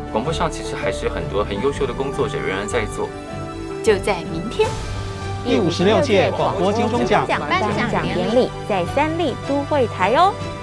广播上其实还是有很多很优秀的工作者仍然在做。 就在明天， 第56届广播金钟奖颁奖典礼在三立都会台哦。